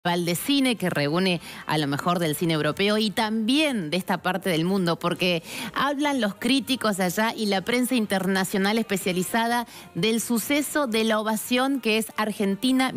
De cine que reúne a lo mejor del cine europeo y también de esta parte del mundo, porque hablan los críticos allá y la prensa internacional especializada del suceso de la ovación que es Argentina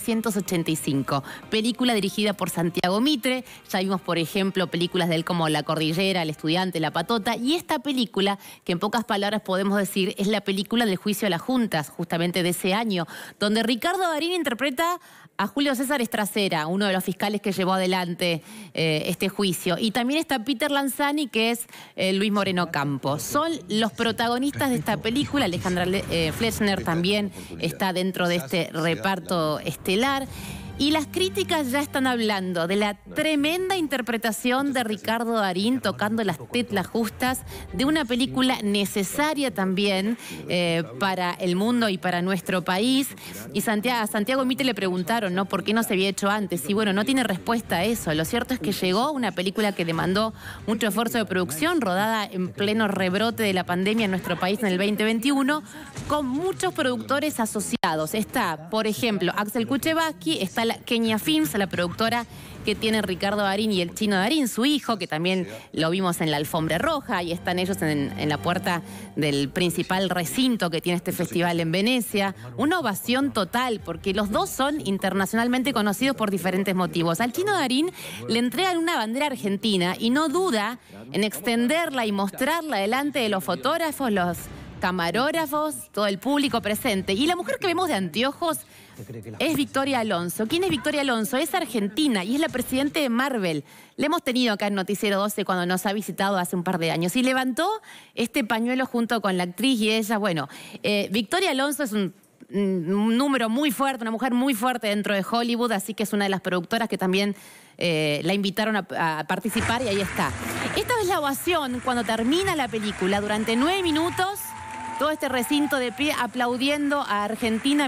1985, película dirigida por Santiago Mitre. Ya vimos, por ejemplo, películas de él como La Cordillera, El Estudiante, La Patota, y esta película, que en pocas palabras podemos decir, es la película del juicio a las juntas, justamente de ese año, donde Ricardo Darín interpreta a Julio César Estracera, uno de los fiscales que llevó adelante este juicio. Y también está Peter Lanzani, que es Luis Moreno Campos. Son los protagonistas de esta película. Alejandra Flechner también está dentro de este reparto estelar. Y las críticas ya están hablando de la tremenda interpretación de Ricardo Darín, tocando las teclas justas de una película necesaria también para el mundo y para nuestro país. Y a Santiago Mitre le preguntaron, ¿no?, por qué no se había hecho antes. Y bueno, no tiene respuesta a eso. Lo cierto es que llegó una película que demandó mucho esfuerzo de producción, rodada en pleno rebrote de la pandemia en nuestro país en el 2021, con muchos productores asociados. Está, por ejemplo, Axel Kuchevaski, está Kenia Films, la productora que tienen Ricardo Darín y el Chino Darín, su hijo, que también lo vimos en la alfombra roja, y están ellos en la puerta del principal recinto que tiene este festival en Venecia. Una ovación total, porque los dos son internacionalmente conocidos por diferentes motivos. Al Chino Darín le entregan una bandera argentina y no duda en extenderla y mostrarla delante de los fotógrafos, los camarógrafos, todo el público presente. Y la mujer que vemos de anteojos es Victoria Alonso. ¿Quién es Victoria Alonso? Es argentina y es la presidenta de Marvel. La hemos tenido acá en Noticiero 12 cuando nos ha visitado hace un par de años. Y levantó este pañuelo junto con la actriz y ella. Bueno, Victoria Alonso es un número muy fuerte, una mujer muy fuerte dentro de Hollywood, así que es una de las productoras que también la invitaron a participar, y ahí está. Esta es la ovación cuando termina la película. Durante 9 minutos... todo este recinto de pie aplaudiendo a Argentina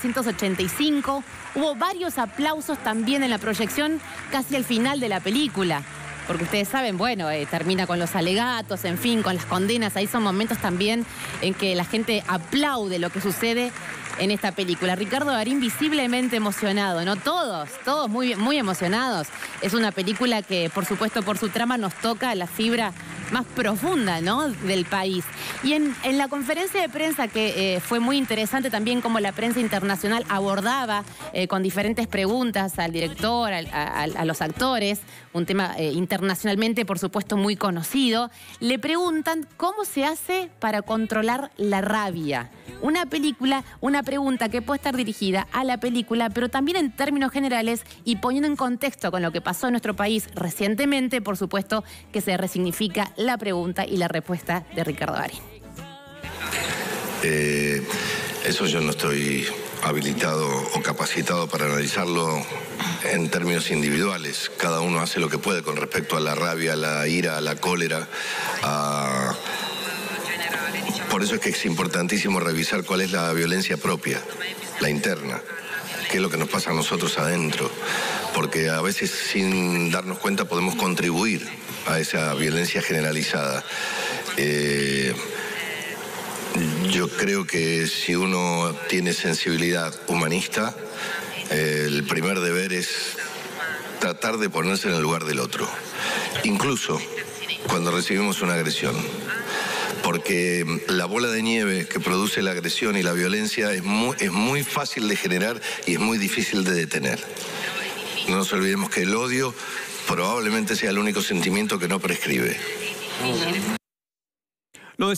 1985. Hubo varios aplausos también en la proyección casi al final de la película. Porque ustedes saben, bueno, termina con los alegatos, en fin, con las condenas. Ahí son momentos también en que la gente aplaude lo que sucede en esta película. Ricardo Darín visiblemente emocionado, ¿no? Todos muy emocionados. Es una película que, por supuesto, por su trama nos toca la fibra más profunda, ¿no?, del país. Y en la conferencia de prensa, que fue muy interesante también como la prensa internacional abordaba con diferentes preguntas al director, a los actores, un tema internacionalmente, por supuesto, muy conocido, le preguntan cómo se hace para controlar la rabia. Una pregunta que puede estar dirigida a la película, pero también en términos generales y poniendo en contexto con lo que pasó en nuestro país recientemente, por supuesto que se resignifica la pregunta y la respuesta de Ricardo Darín. Eso yo no estoy habilitado o capacitado para analizarlo en términos individuales. Cada uno hace lo que puede con respecto a la rabia, a la ira, a la cólera, Por eso es que es importantísimo revisar cuál es la violencia propia, la interna, qué es lo que nos pasa a nosotros adentro, porque a veces sin darnos cuenta podemos contribuir a esa violencia generalizada. Yo creo que si uno tiene sensibilidad humanista, el primer deber es tratar de ponerse en el lugar del otro, incluso cuando recibimos una agresión. Porque la bola de nieve que produce la agresión y la violencia es muy fácil de generar y es muy difícil de detener. No nos olvidemos que el odio probablemente sea el único sentimiento que no prescribe.